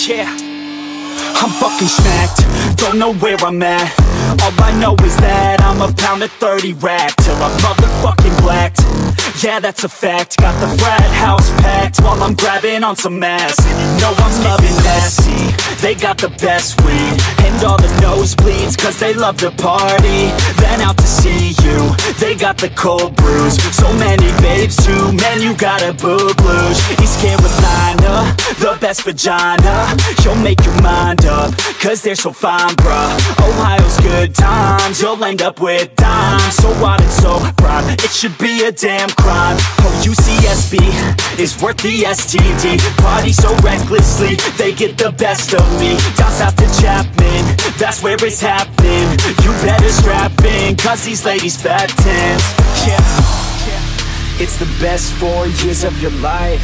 Yeah, I'm fucking smacked, don't know where I'm at. All I know is that I'm a pound of 30 rack till I'm motherfucking blacked. Yeah, that's a fact, got the frat house packed while I'm grabbing on some ass. And you know I'm loving messy, they got the best weed and all the nosebleeds cause they love to party. Then out to see you, they got the cold brews. So many babes too, man you gotta boo-blues. East Carolina, the best vagina. You'll make your mind up, cause they're so fine, bruh. Ohio's good times, you'll end up with dimes. So wide and so proud, it should be a damn crime. Oh, UCSB is worth the STD. Party so recklessly, they get the best of me. Down south to Chapman, that's where it's happening. You better strap in, cause these ladies fat tens. Yeah, it's the best 4 years of your life.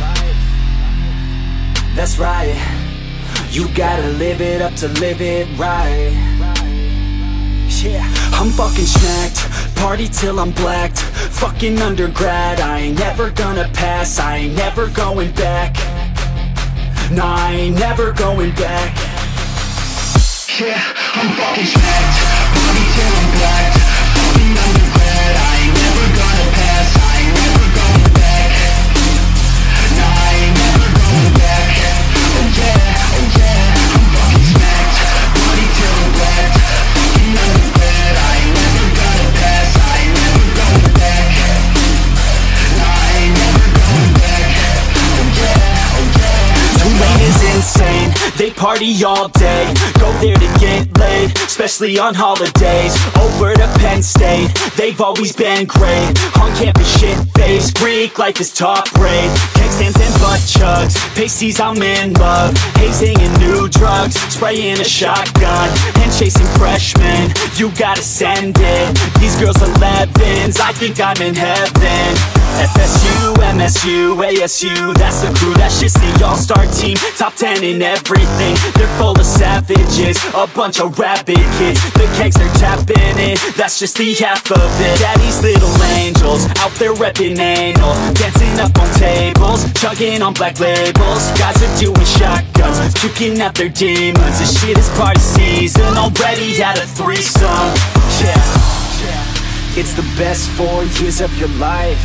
That's right, you gotta live it up to live it right. Yeah, I'm fucking smacked, party till I'm blacked. Fucking undergrad, I ain't never gonna pass. I ain't never going back. Nah, I ain't never going back. Yeah, I'm fucking smacked, party till I'm blacked. Fucking undergrad, I ain't never gonna pass. I ain't never going back. Nah, I ain't never going back. Oh yeah, oh yeah, I'm fucking smacked, party till I'm blacked. Fucking undergrad, I ain't never gonna pass. I ain't never going back. Nah, I ain't never going back. Oh yeah, oh yeah. Tulane is insane, they party all day. Go there to get laid, especially on holidays. Over to Penn State, they've always been great. On campus shit-faced, Greek life is top rate. Keg stands and butt chugs, pasties I'm in love. Hazing and new drugs, spraying a shotgun. And chasing freshmen, you gotta send it. These girls 11s, I think I'm in heaven. FSU, MSU, ASU, that's the crew, that's just the all-star team. Top 10 in everything, they're full of savages, a bunch of rabid kids. The kegs they're tapping in, that's just the half of it. Daddy's little angels, out there repping anal. Dancing up on tables, chugging on black labels. Guys are doing shotguns, puking out their demons. This shit is party season, already had a threesome. Yeah, it's the best 4 years of your life.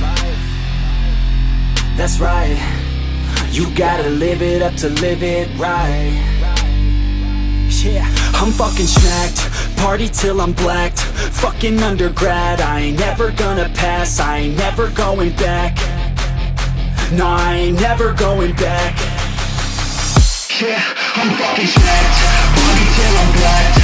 That's right, you gotta live it up to live it right. Yeah, I'm fucking smacked, party till I'm blacked. Fucking undergrad, I ain't never gonna pass. I ain't never going back. Nah, I ain't never going back. Yeah, I'm fucking smacked, party till I'm blacked.